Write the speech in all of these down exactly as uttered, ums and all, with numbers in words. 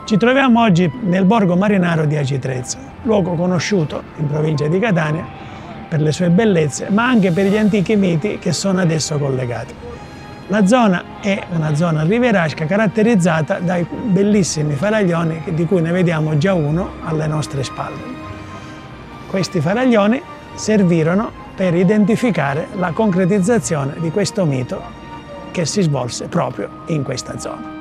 Ci troviamo oggi nel borgo marinaro di Aci Trezza, luogo conosciuto in provincia di Catania per le sue bellezze, ma anche per gli antichi miti che sono ad esso collegati. La zona è una zona rivierasca caratterizzata dai bellissimi faraglioni di cui ne vediamo già uno alle nostre spalle. Questi faraglioni servirono per identificare la concretizzazione di questo mito che si svolse proprio in questa zona.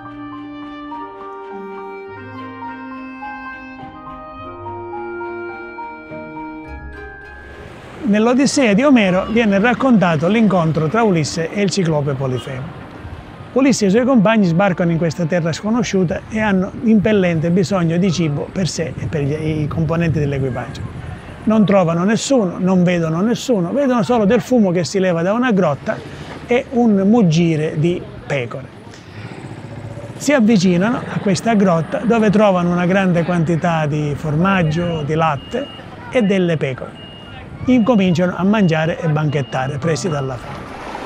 Nell'Odissea di Omero viene raccontato l'incontro tra Ulisse e il ciclope Polifemo. Ulisse e i suoi compagni sbarcano in questa terra sconosciuta e hanno impellente bisogno di cibo per sé e per i componenti dell'equipaggio. Non trovano nessuno, non vedono nessuno, vedono solo del fumo che si leva da una grotta e un muggire di pecore. Si avvicinano a questa grotta dove trovano una grande quantità di formaggio, di latte e delle pecore. Incominciano a mangiare e banchettare, presi dalla fame.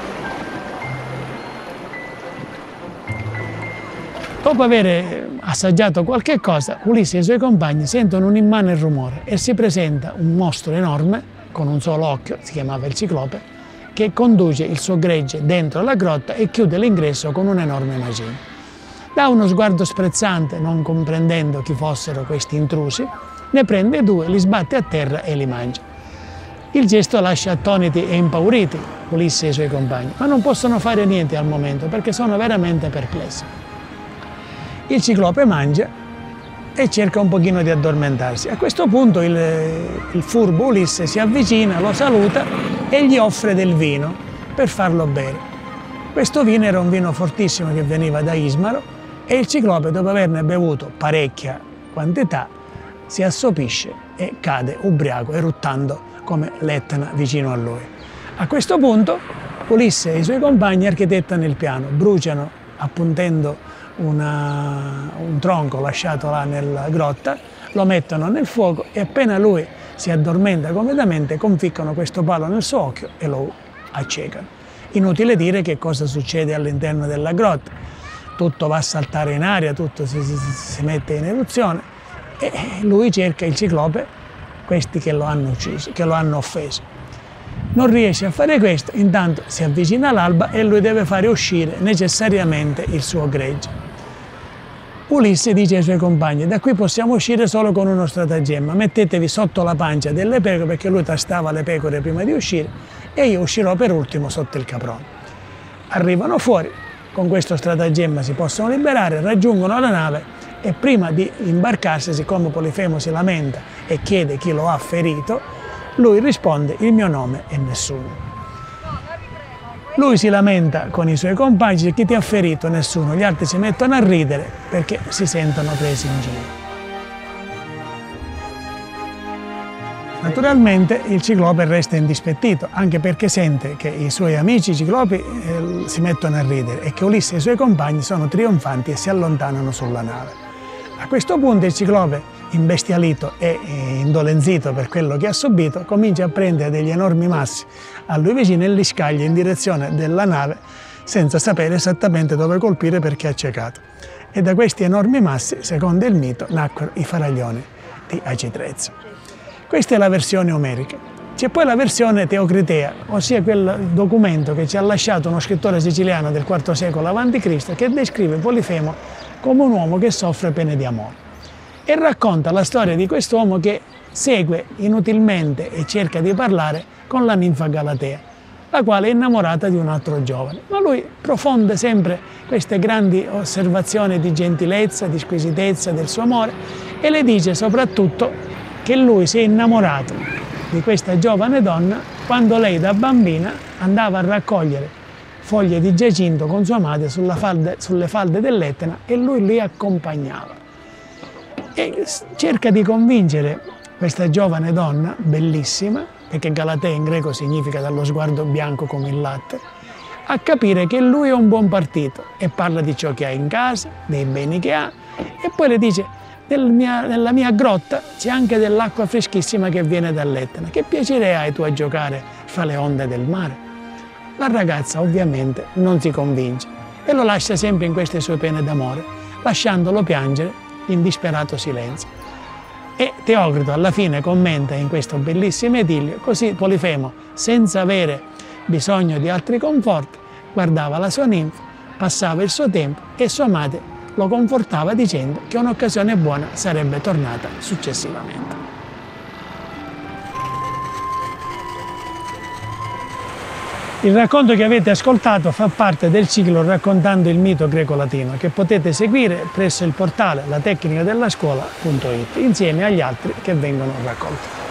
Dopo aver assaggiato qualche cosa, Ulisse e i suoi compagni sentono un immane rumore e si presenta un mostro enorme, con un solo occhio, si chiamava il ciclope, che conduce il suo gregge dentro la grotta e chiude l'ingresso con un enorme macigno. Da uno sguardo sprezzante, non comprendendo chi fossero questi intrusi, ne prende due, li sbatte a terra e li mangia. Il gesto lascia attoniti e impauriti Ulisse e i suoi compagni, ma non possono fare niente al momento perché sono veramente perplessi. Il ciclope mangia e cerca un pochino di addormentarsi. A questo punto il, il furbo Ulisse si avvicina, lo saluta e gli offre del vino per farlo bere. Questo vino era un vino fortissimo che veniva da Ismaro e il ciclope, dopo averne bevuto parecchia quantità, si assopisce e cade ubriaco, eruttando come l'Etna vicino a lui. A questo punto Ulisse e i suoi compagni architettano il piano, bruciano appuntendo una, un tronco lasciato là nella grotta, lo mettono nel fuoco e appena lui si addormenta completamente conficcano questo palo nel suo occhio e lo accecano. Inutile dire che cosa succede all'interno della grotta. Tutto va a saltare in aria, tutto si, si, si mette in eruzione e lui cerca il ciclope, questi che lo hanno ucciso, che lo hanno offeso. Non riesce a fare questo, intanto si avvicina all'alba e lui deve fare uscire necessariamente il suo gregge. Ulisse dice ai suoi compagni: da qui possiamo uscire solo con uno stratagemma, mettetevi sotto la pancia delle pecore, perché lui tastava le pecore prima di uscire, e io uscirò per ultimo sotto il caprone. Arrivano fuori, con questo stratagemma si possono liberare, raggiungono la nave e prima di imbarcarsi, siccome Polifemo si lamenta e chiede chi lo ha ferito, lui risponde: il mio nome è nessuno. Lui si lamenta con i suoi compagni, dice: chi ti ha ferito? Nessuno. Gli altri si mettono a ridere perché si sentono presi in giro. Naturalmente il ciclope resta indispettito, anche perché sente che i suoi amici ciclopi eh, si mettono a ridere e che Ulisse e i suoi compagni sono trionfanti e si allontanano sulla nave. A questo punto il ciclope, imbestialito e indolenzito per quello che ha subito, comincia a prendere degli enormi massi a lui vicino e li scaglia in direzione della nave senza sapere esattamente dove colpire perché è accecato. E da questi enormi massi, secondo il mito, nacquero i faraglioni di Aci Trezza. Questa è la versione omerica. C'è poi la versione teocritea, ossia quel documento che ci ha lasciato uno scrittore siciliano del quarto secolo avanti Cristo che descrive Polifemo come un uomo che soffre pene di amore e racconta la storia di quest'uomo che segue inutilmente e cerca di parlare con la ninfa Galatea, la quale è innamorata di un altro giovane, ma lui profonde sempre queste grandi osservazioni di gentilezza, di squisitezza del suo amore e le dice soprattutto che lui si è innamorato di questa giovane donna quando lei da bambina andava a raccogliere foglie di giacinto con sua madre sulla falde, sulle falde dell'Etna e lui li accompagnava. E cerca di convincere questa giovane donna, bellissima, perché Galatea in greco significa dallo sguardo bianco come il latte, a capire che lui è un buon partito e parla di ciò che ha in casa, dei beni che ha e poi le dice: nel mia, nella mia grotta c'è anche dell'acqua freschissima che viene dall'Etna, che piacere hai tu a giocare fra le onde del mare? La ragazza ovviamente non si convince e lo lascia sempre in queste sue pene d'amore, lasciandolo piangere in disperato silenzio. E Teocrito alla fine commenta in questo bellissimo idillio: così Polifemo, senza avere bisogno di altri conforti, guardava la sua ninfa, passava il suo tempo e sua madre lo confortava dicendo che un'occasione buona sarebbe tornata successivamente. Il racconto che avete ascoltato fa parte del ciclo Raccontando il mito greco-latino, che potete seguire presso il portale la tecnica della scuola punto it insieme agli altri che vengono raccolti.